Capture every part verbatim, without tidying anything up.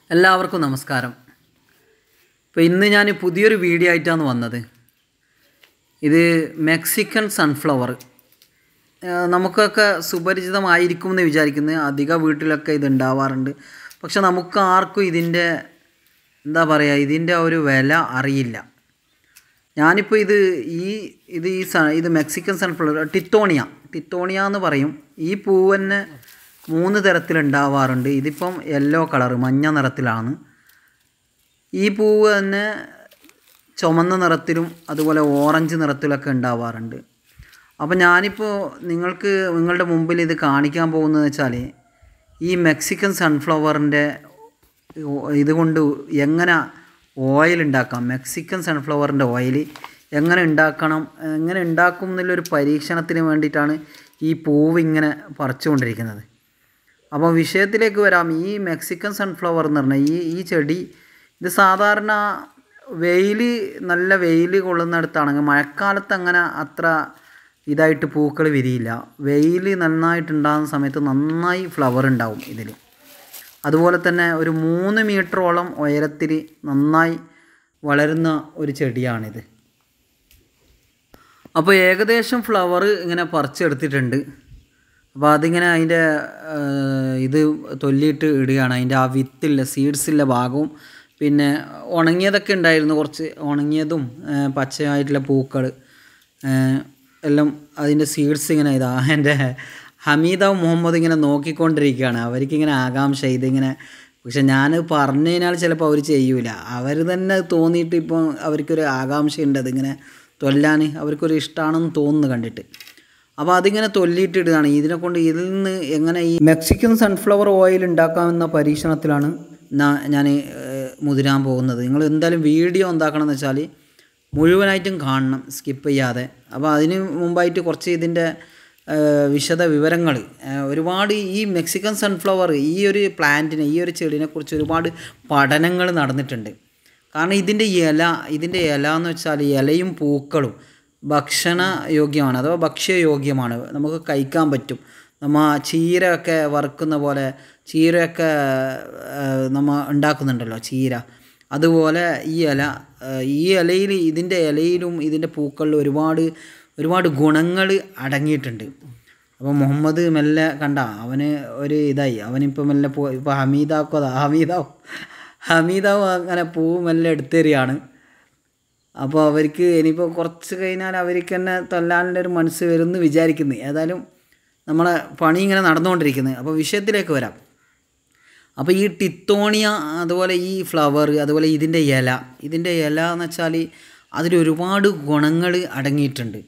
എല്ലാവർക്കും നമസ്കാരം. ഇപ്പോൾ ഇന്ന് ഞാൻ പുതിയൊരു വീഡിയോ ആയിട്ടാണ് വന്നത്. ഇത് മെക്സിക്കൻ സൺഫ്ലവർ നമുക്കൊക്കെ സുപരിചിതമായിരിക്കും എന്ന് വിചാരിക്കുന്നത്. അധിക വീട്ടിലൊക്കെ ഇത് ഉണ്ടാവാറുണ്ട്. പക്ഷെ നമുക്ക് ആർക്കും ഇതിൻ്റെ എന്താ പറയുക ഇതിൻ്റെ ഒരു വില അറിയില്ല. ഞാനിപ്പോൾ ഇത് ഈ ഇത് ഈ സ ഇത് മെക്സിക്കൻ സൺഫ്ലവർ ടിത്തോണിയ ടിത്തോണിയ എന്ന് പറയും. ഈ പൂവ് തന്നെ മൂന്ന് തരത്തിലുണ്ടാവാറുണ്ട്. ഇതിപ്പം യെല്ലോ കളർ മഞ്ഞ നിറത്തിലാണ്. ഈ പൂവ് തന്നെ ചുമന്ന നിറത്തിലും അതുപോലെ ഓറഞ്ച് നിറത്തിലൊക്കെ ഉണ്ടാവാറുണ്ട്. അപ്പോൾ ഞാനിപ്പോൾ നിങ്ങൾക്ക് നിങ്ങളുടെ മുമ്പിൽ ഇത് കാണിക്കാൻ പോകുന്നത് വെച്ചാൽ ഈ മെക്സിക്കൻ സൺഫ്ലവറിൻ്റെ ഇതുകൊണ്ട് എങ്ങനെ ഓയിൽ ഉണ്ടാക്കാം, മെക്സിക്കൻ സൺഫ്ലവറിൻ്റെ ഓയിൽ എങ്ങനെ ഉണ്ടാക്കണം, എങ്ങനെ ഉണ്ടാക്കും എന്നുള്ളൊരു പരീക്ഷണത്തിന് വേണ്ടിയിട്ടാണ് ഈ പൂവ് ഇങ്ങനെ പറിച്ചുകൊണ്ടിരിക്കുന്നത്. അപ്പോൾ വിഷയത്തിലേക്ക് വരാം. ഈ മെക്സിക്കൻ സൺഫ്ലവർ എന്ന് പറഞ്ഞാൽ ഈ ഈ ചെടി ഇത് സാധാരണ വെയിൽ നല്ല വെയിൽ കൊള്ളുന്നിടത്താണെങ്കിൽ മഴക്കാലത്ത് അങ്ങനെ അത്ര ഇതായിട്ട് പൂക്കൾ വിരിയില്ല. വെയിൽ നന്നായിട്ടുണ്ടാകുന്ന സമയത്ത് നന്നായി ഫ്ലവർ ഉണ്ടാവും ഇതിൽ. അതുപോലെ തന്നെ ഒരു മൂന്ന് മീറ്ററോളം ഉയരത്തിൽ നന്നായി വളരുന്ന ഒരു ചെടിയാണിത്. അപ്പോൾ ഏകദേശം ഫ്ലവർ ഇങ്ങനെ പറിച്ചെടുത്തിട്ടുണ്ട്. അപ്പോൾ അതിങ്ങനെ അതിൻ്റെ ഇത് തൊല്ലിയിട്ട് ഇടുകയാണ്. അതിൻ്റെ ആ വിത്തില്ല സീഡ്സില്ല ഭാഗവും പിന്നെ ഉണങ്ങിയതൊക്കെ ഉണ്ടായിരുന്നു, കുറച്ച് ഉണങ്ങിയതും പച്ചയായിട്ടുള്ള പൂക്കൾ എല്ലാം അതിൻ്റെ സീഡ്സ് ഇങ്ങനെ ഇതാ എൻ്റെ ഹമീദാവും മുഹമ്മദ് ഇങ്ങനെ നോക്കിക്കൊണ്ടിരിക്കുകയാണ്. അവർക്കിങ്ങനെ ആകാംക്ഷ ഇതിങ്ങനെ. പക്ഷെ ഞാൻ പറഞ്ഞു കഴിഞ്ഞാൽ ചിലപ്പോൾ അവർ ചെയ്യൂല. അവർ തന്നെ തോന്നിയിട്ട് ഇപ്പോൾ അവർക്കൊരു ആകാംക്ഷയുണ്ട് അതിങ്ങനെ തൊല്ലാൻ. അവർക്കൊരു ഇഷ്ടമാണെന്ന് തോന്നുന്നു കണ്ടിട്ട്. അപ്പോൾ അതിങ്ങനെ തൊല്ലിയിട്ടിടുകയാണ്. ഇതിനെ കൊണ്ട് ഇതിൽ നിന്ന് എങ്ങനെ ഈ മെക്സിക്കൻ സൺഫ്ലവർ ഓയിൽ ഉണ്ടാക്കാമെന്ന പരീക്ഷണത്തിലാണ് ഞാൻ മുതിരാൻ പോകുന്നത്. നിങ്ങൾ എന്തായാലും വീഡിയോ എന്താക്കണമെന്ന് വെച്ചാൽ മുഴുവനായിട്ടും കാണണം, സ്കിപ്പ് ചെയ്യാതെ. അപ്പോൾ അതിന് മുമ്പായിട്ട് കുറച്ച് ഇതിൻ്റെ വിശദ വിവരങ്ങൾ ഒരുപാട് ഈ മെക്സിക്കൻ സൺഫ്ലവർ ഈ ഒരു പ്ലാന്റിനെ ഈ ഒരു ചെടിനെക്കുറിച്ച് ഒരുപാട് പഠനങ്ങൾ നടന്നിട്ടുണ്ട്. കാരണം ഇതിൻ്റെ ഇല ഇതിൻ്റെ ഇല എന്ന് വെച്ചാൽ ഇലയും പൂക്കളും ഭക്ഷണ യോഗ്യമാണ് അഥവാ ഭക്ഷ്യയോഗ്യമാണ്. നമുക്ക് കഴിക്കാൻ പറ്റും. നമ്മൾ ചീരയൊക്കെ വറുക്കുന്ന പോലെ ചീരയൊക്കെ നമ്മൾ ഉണ്ടാക്കുന്നുണ്ടല്ലോ ചീര, അതുപോലെ ഈ ഇല ഈ ഇലയിൽ ഇതിൻ്റെ ഇലയിലും ഇതിൻ്റെ പൂക്കളിലും ഒരുപാട് ഒരുപാട് ഗുണങ്ങൾ അടങ്ങിയിട്ടുണ്ട്. അപ്പോൾ മുഹമ്മദ് മെല്ലെ കണ്ട അവന് ഒരു ഇതായി. അവനിപ്പോൾ മെല്ലെ പോ ഇപ്പോൾ ഹമീദാക്കോ ഹമീദാവ് ഹമീദാവ് അങ്ങനെ പൂ മെല്ലെ എടുത്തരികയാണ്. അപ്പോൾ അവർക്ക് ഇനിയിപ്പോൾ കുറച്ച് കഴിഞ്ഞാൽ അവർക്ക് തന്നെ തൊല്ലാനുള്ള ഒരു മനസ്സ് വരുമെന്ന് വിചാരിക്കുന്നു. ഏതായാലും നമ്മളെ പണി ഇങ്ങനെ നടന്നുകൊണ്ടിരിക്കുന്നത്. അപ്പോൾ വിഷയത്തിലേക്ക് വരാം. അപ്പോൾ ഈ ടിത്തോണിയ അതുപോലെ ഈ ഫ്ലവർ അതുപോലെ ഇതിൻ്റെ ഇല ഇതിൻ്റെ ഇല എന്ന് വെച്ചാൽ അതിലൊരുപാട് ഗുണങ്ങൾ അടങ്ങിയിട്ടുണ്ട്.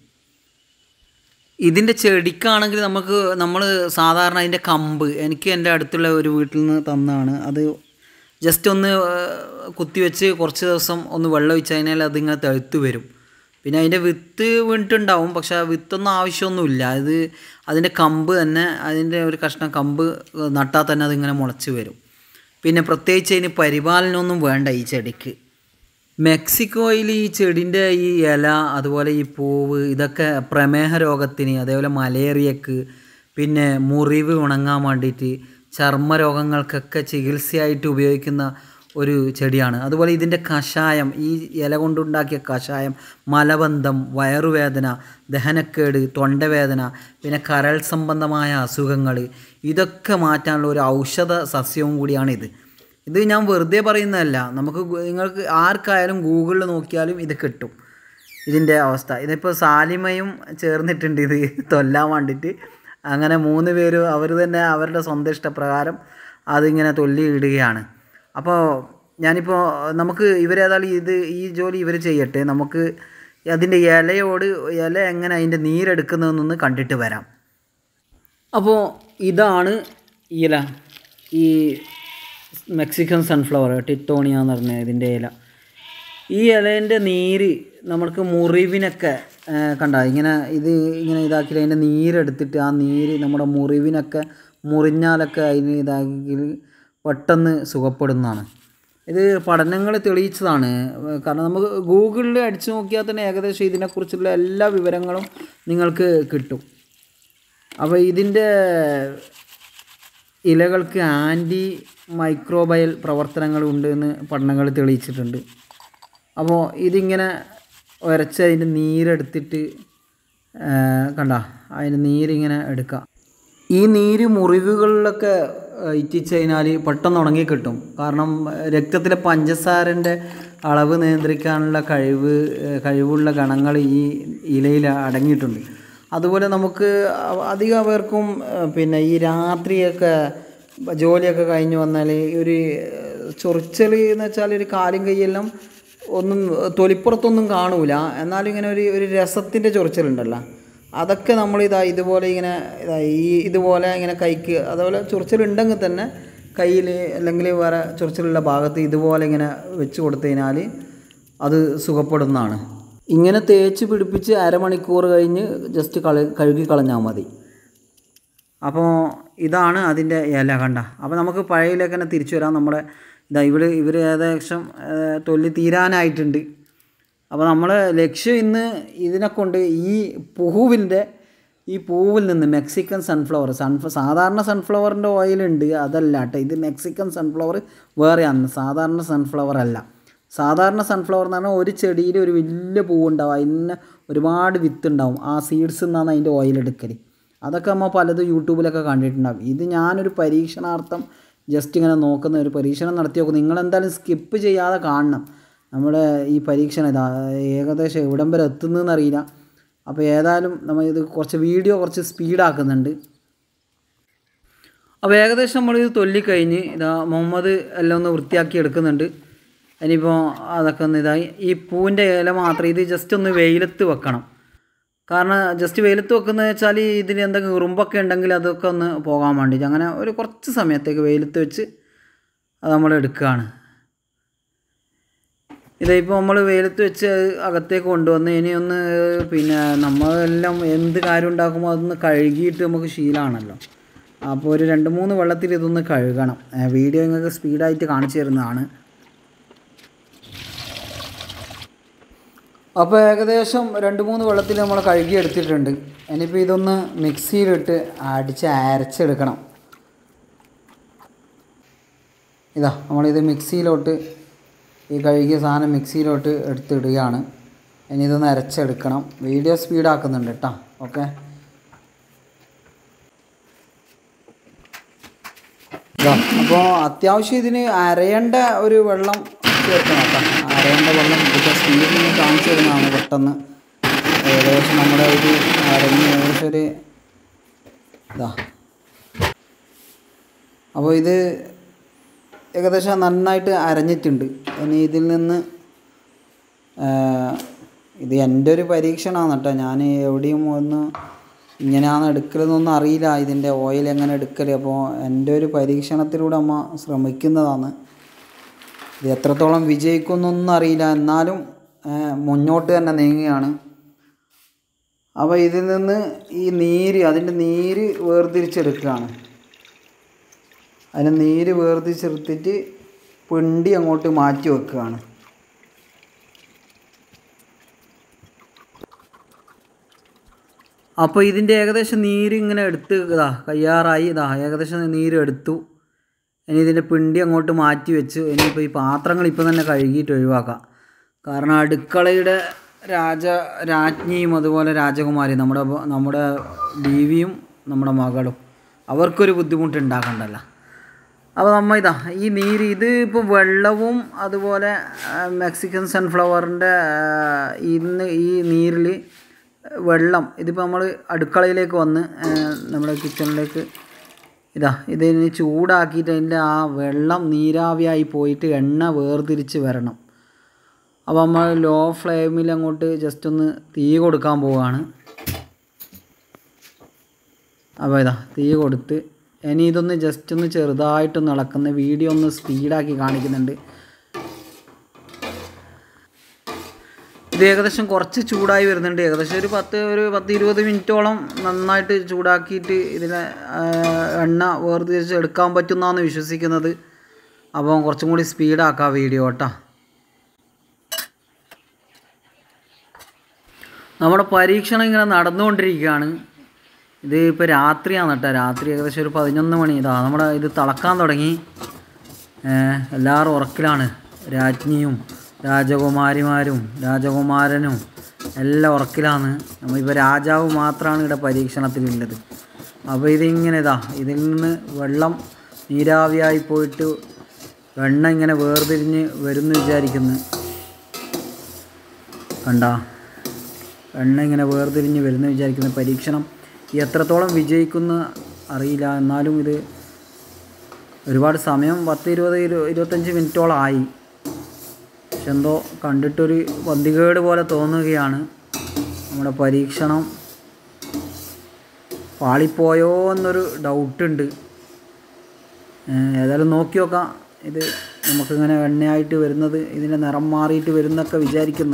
ഇതിൻ്റെ ചെടിക്കാണെങ്കിൽ നമുക്ക് നമ്മൾ സാധാരണ അതിൻ്റെ കമ്പ് എനിക്ക് എൻ്റെ അടുത്തുള്ള ഒരു വീട്ടിൽ നിന്ന് തന്നതാണ്. അത് ജസ്റ്റ് ഒന്ന് കുത്തിവെച്ച് കുറച്ച് ദിവസം ഒന്ന് വെള്ളം ഒഴിച്ച് കഴിഞ്ഞാൽ അതിങ്ങനെ തെഴുത്ത് വരും. പിന്നെ അതിൻ്റെ വിത്ത് വീണിട്ടുണ്ടാവും, പക്ഷേ ആ വിത്തൊന്നും ആവശ്യമൊന്നുമില്ല. അത് അതിൻ്റെ കമ്പ് തന്നെ അതിൻ്റെ ഒരു കഷ്ണം കമ്പ് നട്ടാൽ തന്നെ അതിങ്ങനെ മുളച്ച് വരും. പിന്നെ പ്രത്യേകിച്ച് അതിന് പരിപാലനമൊന്നും വേണ്ട ഈ ചെടിക്ക്. മെക്സിക്കോയിൽ ഈ ചെടിൻ്റെ ഈ ഇല അതുപോലെ ഈ പൂവ് ഇതൊക്കെ പ്രമേഹ രോഗത്തിന് അതേപോലെ മലേറിയക്ക് പിന്നെ മുറിവ് ഉണങ്ങാൻ വേണ്ടിയിട്ട് ചർമ്മരോഗങ്ങൾക്കൊക്കെ ചികിത്സയായിട്ട് ഉപയോഗിക്കുന്ന ഒരു ചെടിയാണ്. അതുപോലെ ഇതിൻ്റെ കഷായം ഈ ഇല കൊണ്ടുണ്ടാക്കിയ കഷായം മലബന്ധം, വയറുവേദന, ദഹനക്കേട്, തൊണ്ടവേദന പിന്നെ കരൾ സംബന്ധമായ അസുഖങ്ങൾ ഇതൊക്കെ മാറ്റാനുള്ള ഒരു ഔഷധ സസ്യവും കൂടിയാണ് ഇത്. ഇത് ഞാൻ വെറുതെ പറയുന്നതല്ല. നമുക്ക് നിങ്ങൾക്ക് ആർക്കായാലും ഗൂഗിളിൽ നോക്കിയാലും ഇത് കിട്ടും ഇതിൻ്റെ അവസ്ഥ. ഇതിപ്പോൾ സാലിമയും ചേർന്നിട്ടുണ്ട് ഇത് തൊല്ലാൻ വേണ്ടിയിട്ട്. അങ്ങനെ മൂന്ന് പേരും അവർ തന്നെ അവരുടെ സ്വന്തം ഇഷ്ടപ്രകാരം അതിങ്ങനെ തൊല്ലി ഇടുകയാണ്. അപ്പോൾ ഞാനിപ്പോൾ നമുക്ക് ഇവരേതായാലും ഇത് ഈ ജോലി ഇവർ ചെയ്യട്ടെ. നമുക്ക് അതിൻ്റെ ഇലയോട് ഇല എങ്ങനെ അതിൻ്റെ നീരെടുക്കുന്നതെന്നൊന്ന് കണ്ടിട്ട് വരാം. അപ്പോൾ ഇതാണ് ഇല, ഈ മെക്സിക്കൻ സൺഫ്ലവർ ടിത്തോണിയ എന്ന് പറഞ്ഞ ഇതിൻ്റെ ഇല. ഈ ഇലേൻ്റെ നീര് നമ്മൾക്ക് മുറിവിനൊക്കെ കണ്ട ഇങ്ങനെ ഇത് ഇങ്ങനെ ഇതാക്കി അതിൻ്റെ നീരെടുത്തിട്ട് ആ നീര് നമ്മുടെ മുറിവിനൊക്കെ മുറിഞ്ഞാലൊക്കെ അതിന് ഇതാക്കി പെട്ടെന്ന് സുഖപ്പെടുന്നതാണ്. ഇത് പഠനങ്ങൾ തെളിയിച്ചതാണ്. കാരണം നമുക്ക് ഗൂഗിളിൽ അടിച്ചു നോക്കിയാൽ തന്നെ ഏകദേശം ഇതിനെക്കുറിച്ചുള്ള എല്ലാ വിവരങ്ങളും നിങ്ങൾക്ക് കിട്ടും. അപ്പോൾ ഇതിൻ്റെ ഇലകൾക്ക് ആൻറ്റി മൈക്രോബയൽ പ്രവർത്തനങ്ങളുണ്ട് എന്ന് പഠനങ്ങൾ തെളിയിച്ചിട്ടുണ്ട്. അപ്പോൾ ഇതിങ്ങനെ ഉരച്ച് അതിൻ്റെ നീരെടുത്തിട്ട് കണ്ട അതിൻ്റെ നീരിങ്ങനെ എടുക്കുക. ഈ നീര് മുറിവുകളിലൊക്കെ ഇറ്റിച്ച് കഴിഞ്ഞാൽ പെട്ടെന്ന് ഉണങ്ങി കിട്ടും. കാരണം രക്തത്തിലെ പഞ്ചസാരൻ്റെ അളവ് നിയന്ത്രിക്കാനുള്ള കഴിവ് കഴിവുള്ള ഗണങ്ങൾ ഈ ഇലയിൽ അടങ്ങിയിട്ടുണ്ട്. അതുപോലെ നമുക്ക് അധികം പേർക്കും പിന്നെ ഈ രാത്രിയൊക്കെ ജോലിയൊക്കെ കഴിഞ്ഞ് വന്നാൽ ഒരു ചൊറിച്ചൽ എന്ന് വെച്ചാൽ ഒരു കാലും കൈയെല്ലാം ഒന്നും തൊലിപ്പുറത്തൊന്നും കാണൂല, എന്നാലും ഇങ്ങനെ ഒരു ഒരു രസത്തിൻ്റെ ചൊറിച്ചലുണ്ടല്ലോ, അതൊക്കെ നമ്മളിതാ ഇതുപോലെ ഇങ്ങനെ ഇതാ ഈ ഇതുപോലെ ഇങ്ങനെ കൈക്ക് അതുപോലെ ചൊറിച്ചലുണ്ടെങ്കിൽ തന്നെ കയ്യിൽ അല്ലെങ്കിൽ വേറെ ചൊറിച്ചലുള്ള ഭാഗത്ത് ഇതുപോലെ ഇങ്ങനെ വെച്ച് കൊടുത്തു കഴിഞ്ഞാൽ അത് സുഖപ്പെടുന്നതാണ്. ഇങ്ങനെ തേച്ച് പിടിപ്പിച്ച് അരമണിക്കൂർ കഴിഞ്ഞ് ജസ്റ്റ് കളി കഴുകി കളഞ്ഞാൽ മതി. അപ്പോൾ ഇതാണ് അതിൻ്റെ ഇല കണ്ട. അപ്പോൾ നമുക്ക് പഴയയിലേക്ക് തന്നെ തിരിച്ചു വരാം. നമ്മുടെ ഇതാ ഇവർ ഇവർ ഏകദേശം തൊല്ലി തീരാനായിട്ടുണ്ട്. അപ്പോൾ നമ്മൾ ലക്ഷ്യം ഇന്ന് ഇതിനെക്കൊണ്ട് ഈ പൂവിൻ്റെ ഈ പൂവിൽ നിന്ന് മെക്സിക്കൻ സൺഫ്ലവർ സൺഫ്ല സാധാരണ സൺഫ്ലവറിൻ്റെ ഓയിലുണ്ട്, അതല്ല കേട്ടോ, ഇത് മെക്സിക്കൻ സൺഫ്ലവർ വേറെയാണ്, സാധാരണ സൺഫ്ലവർ അല്ല. സാധാരണ സൺഫ്ലവർ എന്ന് പറഞ്ഞാൽ ഒരു ചെടിയിൽ ഒരു വലിയ പൂവുണ്ടാവും, അതിന് ഒരുപാട് വിത്തുണ്ടാവും, ആ സീഡ്സ് നിന്നാണ് അതിൻ്റെ ഓയിൽ എടുക്കൽ. അതൊക്കെ നമ്മൾ പലതും യൂട്യൂബിലൊക്കെ കണ്ടിട്ടുണ്ടാവും. ഇത് ഞാനൊരു പരീക്ഷണാർത്ഥം ജസ്റ്റ് ഇങ്ങനെ നോക്കുന്ന ഒരു പരീക്ഷണം നടത്തി നോക്കും. നിങ്ങളെന്തായാലും സ്കിപ്പ് ചെയ്യാതെ കാണണം നമ്മുടെ ഈ പരീക്ഷണം. ഇതാ ഏകദേശം എവിടം വരെ എത്തുന്നതെന്ന് അറിയില്ല. അപ്പോൾ ഏതായാലും നമ്മൾ ഇത് കുറച്ച് വീഡിയോ കുറച്ച് സ്പീഡാക്കുന്നുണ്ട്. അപ്പോൾ ഏകദേശം നമ്മളിത് തൊല്ലിക്കഴിഞ്ഞ് ഇതാ മുഹമ്മദ് എല്ലാം ഒന്ന് വൃത്തിയാക്കി എടുക്കുന്നുണ്ട്. ഇനിയിപ്പോൾ അതൊക്കെ ഒന്ന് ഇതായി ഈ പൂവിൻ്റെ ഇല മാത്രം ഇത് ജസ്റ്റ് ഒന്ന് വെയിലത്ത് വെക്കണം. കാരണം ജസ്റ്റ് വെയിലത്ത് വെക്കുന്നത് വെച്ചാൽ ഇതിൽ എന്തെങ്കിലും ഉറുമ്പൊക്കെ ഉണ്ടെങ്കിൽ അതൊക്കെ ഒന്ന് പോകാൻ വേണ്ടിയിട്ട് അങ്ങനെ ഒരു കുറച്ച് സമയത്തേക്ക് വെയിലത്ത് വെച്ച് അത് നമ്മൾ എടുക്കുകയാണ്. ഇതിപ്പോൾ നമ്മൾ വെയിലത്ത് വെച്ച് അകത്തേക്ക് കൊണ്ടുവന്ന് ഇനി ഒന്ന് പിന്നെ നമ്മളെല്ലാം എന്ത് കാര്യം ഉണ്ടാക്കുമ്പോൾ അതൊന്ന് കഴുകിയിട്ട് നമുക്ക് ശീലമാണല്ലോ. അപ്പോൾ ഒരു രണ്ട് മൂന്ന് വെള്ളത്തിൽ ഇതൊന്ന് കഴുകണം. വീഡിയോ നിങ്ങൾക്ക് സ്പീഡായിട്ട് കാണിച്ചു തരുന്നതാണ്. അപ്പോൾ ഏകദേശം രണ്ട് മൂന്ന് വെള്ളത്തിൽ നമ്മൾ കഴുകി എടുത്തിട്ടുണ്ട്. ഇനിയിപ്പോൾ ഇതൊന്ന് മിക്സിയിലിട്ട് അടിച്ച് അരച്ചെടുക്കണം. ഇതാ നമ്മളിത് മിക്സിയിലോട്ട് ഈ കഴുകിയ സാധനം മിക്സിയിലോട്ട് എടുത്തിടുകയാണ്. ഇനി ഇതൊന്ന് അരച്ചെടുക്കണം. വീഡിയോ സ്പീഡാക്കുന്നുണ്ട് കേട്ടോ. ഓക്കെ, ഇതാ അപ്പോൾ അത്യാവശ്യം ഇതിന് അരയേണ്ട ഒരു വെള്ളം ചേർക്കണം കേട്ടോ. അരയേണ്ട വെള്ളം ഇപ്പോൾ സ്പീഡിൽ കാണിച്ചു തരുന്നതാണ് പെട്ടെന്ന്. ഏകദേശം നമ്മുടെ ഒരു അരഞ്ഞ് ഏകദേശം ഒരു ഇതാ. അപ്പോൾ ഇത് ഏകദേശം നന്നായിട്ട് അരഞ്ഞിട്ടുണ്ട്. ഇനി ഇതിൽ നിന്ന് ഇത് എൻ്റെ ഒരു പരീക്ഷണമാണ് കേട്ടോ. ഞാൻ എവിടെയും ഒന്ന് ഇങ്ങനെയാണ് എടുക്കലെന്നൊന്നും അറിയില്ല, ഇതിൻ്റെ ഓയിൽ എങ്ങനെ എടുക്കൽ. അപ്പോൾ എൻ്റെ ഒരു പരീക്ഷണത്തിലൂടെ അമ്മ ശ്രമിക്കുന്നതാണ്. ഇത് എത്രത്തോളം വിജയിക്കുമെന്നൊന്നും അറിയില്ല, എന്നാലും മുന്നോട്ട് തന്നെ നീങ്ങുകയാണ്. അപ്പോൾ ഇതിൽ നിന്ന് ഈ നീര് അതിൻ്റെ നീര് വേർതിരിച്ചെടുക്കുകയാണ്. അതിന് നീര് വേർതിരിച്ചെടുത്തിട്ട് പിണ്ടി അങ്ങോട്ട് മാറ്റി വെക്കുകയാണ്. അപ്പോൾ ഇതിൻ്റെ ഏകദേശം നീര് ഇങ്ങനെ എടുത്ത് ഇതാ കയ്യാറായി. ഇതാ ഏകദേശം നീര് എടുത്തു. ഇനി ഇതിൻ്റെ പിണ്ടി അങ്ങോട്ട് മാറ്റി വെച്ച് ഇനിയിപ്പോൾ ഈ പാത്രങ്ങൾ ഇപ്പം തന്നെ കഴുകിയിട്ട് ഒഴിവാക്കാം. കാരണം അടുക്കളയുടെ രാജ രാജ്ഞിയും അതുപോലെ രാജകുമാരി നമ്മുടെ നമ്മുടെ ബീവിയും നമ്മുടെ മകളും അവർക്കൊരു ബുദ്ധിമുട്ടുണ്ടാക്കണ്ടല്ലോ. അപ്പോൾ നമ്മൾ ഇതാ ഈ നീര് ഇത് ഇപ്പോൾ വെള്ളവും അതുപോലെ മെക്സിക്കൻ സൺഫ്ലവറിൻ്റെ ഇന്ന് ഈ നീരിൽ വെള്ളം ഇതിപ്പോൾ നമ്മൾ അടുക്കളയിലേക്ക് വന്ന് നമ്മുടെ കിച്ചണിലേക്ക് ഇതാ ഇതിന് ചൂടാക്കിയിട്ട് അതിൻ്റെ ആ വെള്ളം നീരാവിയായി പോയിട്ട് എണ്ണ വേർതിരിച്ച് വരണം. അപ്പോൾ നമ്മൾ ലോ ഫ്ലെയിമിൽ അങ്ങോട്ട് ജസ്റ്റ് ഒന്ന് തീ കൊടുക്കാൻ പോവുകയാണ്. അപ്പോൾ ഇതാ തീ കൊടുത്ത് ഇനി ഇതൊന്ന് ജസ്റ്റ് ഒന്ന് ചെറുതായിട്ടൊന്ന് ഇളക്കുന്ന വീഡിയോ ഒന്ന് സ്പീഡാക്കി കാണിക്കുന്നുണ്ട്. ഇത് ഏകദേശം കുറച്ച് ചൂടായി വരുന്നുണ്ട്. ഏകദേശം ഒരു പത്ത് ഒരു പത്ത് ഇരുപത് മിനിറ്റോളം നന്നായിട്ട് ചൂടാക്കിയിട്ട് ഇതിനെ എണ്ണ വേർതിരിച്ച് എടുക്കാൻ പറ്റുന്നതാണ് വിശ്വസിക്കുന്നത്. അപ്പോൾ കുറച്ചും കൂടി സ്പീഡാക്കാം വീഡിയോ കേട്ടോ. നമ്മുടെ പരീക്ഷണം ഇങ്ങനെ നടന്നുകൊണ്ടിരിക്കുകയാണ്. ഇത് ഇപ്പോൾ രാത്രിയാണ് കേട്ടോ. രാത്രി ഏകദേശം ഒരു പതിനൊന്ന് മണി. ഇതാ നമ്മുടെ ഇത് തിളക്കാൻ തുടങ്ങി. എല്ലാവരും ഉറക്കിലാണ്. രാജ്ഞിയും രാജകുമാരിമാരും രാജകുമാരനും എല്ലാം ഉറക്കിലാണ്. നമ്മളിപ്പോൾ രാജാവ് മാത്രമാണ് ഇവിടെ പരീക്ഷണത്തിലുള്ളത്. അപ്പോൾ ഇതിങ്ങനെ ഇതാ ഇതിൽ നിന്ന് വെള്ളം നീരാവിയായി പോയിട്ട് വെണ്ണ ഇങ്ങനെ വേർതിരിഞ്ഞ് വരുമെന്ന് വിചാരിക്കുന്നു. കണ്ട വെണ്ണ ഇങ്ങനെ വേർതിരിഞ്ഞ് വരുന്ന വിചാരിക്കുന്ന പരീക്ഷണം എത്രത്തോളം വിജയിക്കുന്ന അറിയില്ല. എന്നാലും ഇത് ഒരുപാട് സമയം പത്ത് ഇരുപത് ഇരു ഇരുപത്തഞ്ച് മിനിറ്റോളമായി. പക്ഷെ എന്തോ കണ്ടിട്ടൊരു പന്തികേട് പോലെ തോന്നുകയാണ്. നമ്മുടെ പരീക്ഷണം പാളിപ്പോയോ എന്നൊരു ഡൗട്ടുണ്ട്. ഏതായാലും നോക്കി നോക്കാം. ഇത് നമുക്കിങ്ങനെ എണ്ണയായിട്ട് വരുന്നത് ഇതിൻ്റെ നിറം മാറിയിട്ട് വരുന്നൊക്കെ വിചാരിക്കുന്നു.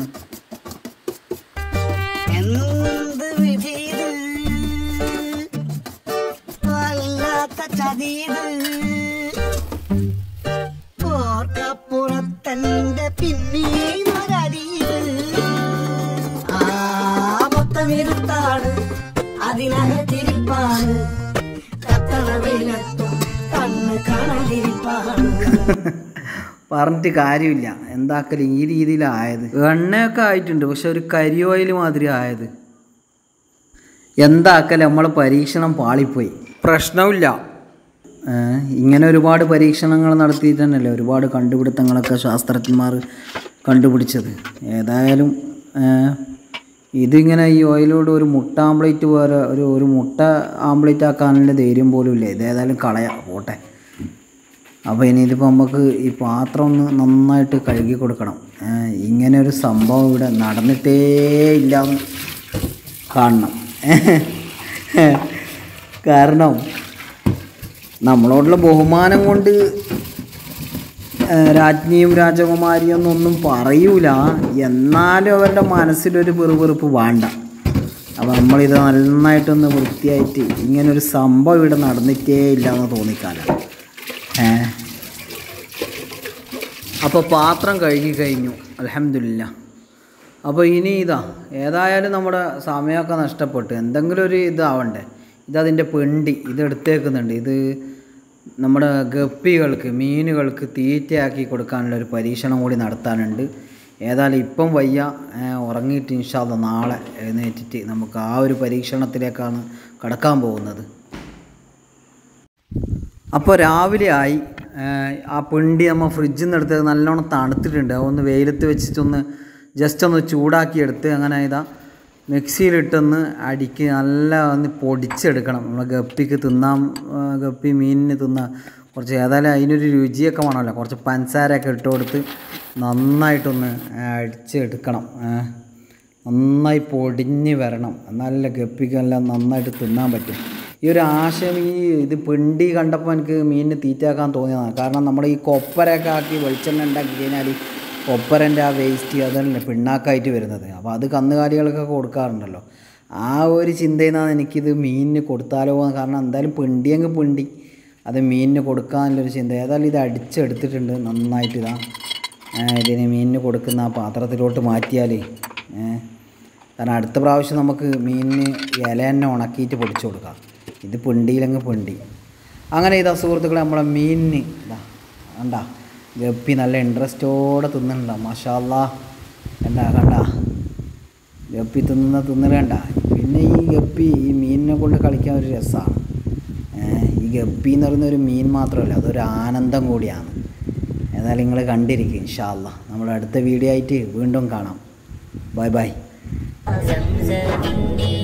പറഞ്ഞിട്ട് കാര്യമില്ല. എന്താക്കല് ഈ രീതിയിലായത്. എണ്ണയൊക്കെ ആയിട്ടുണ്ട്, പക്ഷെ ഒരു കരി ഓയിൽ മാതിരി ആയത്. എന്താക്കല് നമ്മളെ പരീക്ഷണം പാളിപ്പോയി. പ്രശ്നമില്ല. ഇങ്ങനെ ഒരുപാട് പരീക്ഷണങ്ങൾ നടത്തിയിട്ട് തന്നെയല്ലേ ഒരുപാട് കണ്ടുപിടുത്തങ്ങളൊക്കെ ശാസ്ത്രജ്ഞന്മാർ കണ്ടുപിടിച്ചത്. ഏതായാലും ഇതിങ്ങനെ ഈ ഓയിലോട് ഒരു മുട്ട ആംപ്ലേറ്റ് പോലെ ഒരു ഒരു മുട്ട ആംപ്ലേറ്റ് ആക്കാനുള്ള ധൈര്യം പോലും ഇല്ല. ഇതേതായാലും കളയാം, പോട്ടെ. അപ്പോൾ ഇനി ഇതിപ്പോൾ നമുക്ക് ഈ പാത്രം ഒന്ന് നന്നായിട്ട് കഴുകി കൊടുക്കണം. ഇങ്ങനെ ഒരു സംഭവം ഇവിടെ നടന്നിട്ടേ ഇല്ലാന്ന് കാണണം. കാരണം നമ്മളോടുള്ള ബഹുമാനം കൊണ്ട് രാജ്ഞിയും രാജകുമാരിയൊന്നും ഒന്നും പറയൂല. എന്നാലും അവരുടെ മനസ്സിലൊരു വെറുവെറുപ്പ് വേണ്ട. അപ്പോൾ നമ്മളിത് നന്നായിട്ടൊന്ന് വൃത്തിയായിട്ട് ഇങ്ങനൊരു സംഭവം ഇവിടെ നടന്നിട്ടേ ഇല്ലയെന്ന് തോന്നിക്കാല. ഏ അപ്പോൾ പാത്രം കഴുകി കഴിഞ്ഞു, അൽഹംദുലില്ലാ. അപ്പോൾ ഇനി ഇതാ ഏതായാലും നമ്മുടെ സമയമൊക്കെ നഷ്ടപ്പെട്ടു. എന്തെങ്കിലും ഒരു ഇതാവണ്ടേ. ഇതതിൻ്റെ പെണ്ടി ഇതെടുത്തേക്കുന്നുണ്ട്. ഇത് നമ്മുടെ ഗപ്പികൾക്ക് മീനുകൾക്ക് തീറ്റയാക്കി കൊടുക്കാനുള്ള ഒരു പരീക്ഷണം കൂടി നടത്താനുണ്ട്. ഏതായാലും ഇപ്പം വയ്യ, ഉറങ്ങിയിട്ട് ഇൻഷാ അല്ലാഹ് നാളെ എഴുന്നേറ്റിട്ട് നമുക്ക് ആ ഒരു പരീക്ഷണത്തിലേക്കാണ് കടക്കാൻ പോകുന്നത്. അപ്പോൾ രാവിലെ ആയി. ആ പിണ്ടി നമ്മൾ ഫ്രിഡ്ജിൽ നിന്ന് എടുത്ത് നല്ലോണം തണുത്തിട്ടുണ്ട്. അതൊന്ന് വെയിലത്ത് വെച്ചിട്ടൊന്ന് ജസ്റ്റ് ഒന്ന് ചൂടാക്കിയെടുത്ത് അങ്ങനെ ഇതാ മിക്സിയിലിട്ടൊന്ന് അടിക്ക് നല്ല ഒന്ന് പൊടിച്ചെടുക്കണം. നമ്മൾ ഗപ്പിക്ക് തിന്നാൻ, ഗപ്പി മീനിന് തിന്നാൻ കുറച്ച് ഏതായാലും അതിനൊരു രുചിയൊക്കെ വേണമല്ലോ. കുറച്ച് പഞ്ചസാരയൊക്കെ ഇട്ട് കൊടുത്ത് നന്നായിട്ടൊന്ന് അടിച്ചെടുക്കണം. നന്നായി പൊടിഞ്ഞ് വരണം, നല്ല ഗപ്പിക്കെല്ലാം നന്നായിട്ട് തിന്നാൻ പറ്റും. ഈ ഒരു ആശയം ഈ ഇത് പിണ്ടി കണ്ടപ്പോൾ എനിക്ക് മീനിന് തീറ്റയാക്കാൻ തോന്നിയതാണ്. കാരണം നമ്മുടെ ഈ കൊപ്പരയൊക്കെ ആക്കി വെളിച്ചെണ്ണ ഉണ്ടാക്കി കഴിഞ്ഞാൽ കൊപ്പരൻ്റെ ആ വേസ്റ്റ് അതല്ലേ പിണ്ണാക്കായിട്ട് വരുന്നത്. അപ്പോൾ അത് കന്നുകാലികൾക്കൊക്കെ കൊടുക്കാറുണ്ടല്ലോ. ആ ഒരു ചിന്തയിൽ നിന്നാണ് എനിക്കിത് മീനിന് കൊടുത്താലോ. കാരണം എന്തായാലും പിണ്ടിയെങ്കിൽ പിണ്ടി അത് മീനിന് കൊടുക്കാനുള്ളൊരു ചിന്ത. ഏതായാലും ഇത് അടിച്ചെടുത്തിട്ടുണ്ട് നന്നായിട്ട്. ഇതാ ഇതിന് മീനിന് കൊടുക്കുന്ന ആ പാത്രത്തിലോട്ട് മാറ്റിയാൽ കാരണം അടുത്ത പ്രാവശ്യം നമുക്ക് മീനിന് ഇല തന്നെ ഉണക്കിയിട്ട് പൊടിച്ചു കൊടുക്കാം. ഇത് പിണ്ടിയിലെങ്കിൽ പിണ്ടി. അങ്ങനെ ഇതാ സുഹൃത്തുക്കളെ നമ്മളെ മീനിന് ഇതാ കണ്ടാ ഗപ്പി നല്ല ഇൻട്രസ്റ്റോടെ തിന്നുന്നുണ്ടോ. മാഷാ അല്ലാഹ്. കണ്ടാ കണ്ടാ ഗപ്പി തിന്നുന്ന തിന്നൽ കണ്ട. പിന്നെ ഈ ഗപ്പി ഈ മീനിനെ കൊണ്ട് കളിക്കാൻ ഒരു രസമാണ്. ഈ ഗപ്പി എന്ന് പറയുന്ന ഒരു മീൻ മാത്രമല്ല, അതൊരു ആനന്ദം കൂടിയാണ്. ഏതായാലും നിങ്ങൾ കണ്ടിരിക്കും ഇൻഷാ അല്ലാഹ്. നമ്മുടെ അടുത്ത വീഡിയോ ആയിട്ട് വീണ്ടും കാണാം. Bye by.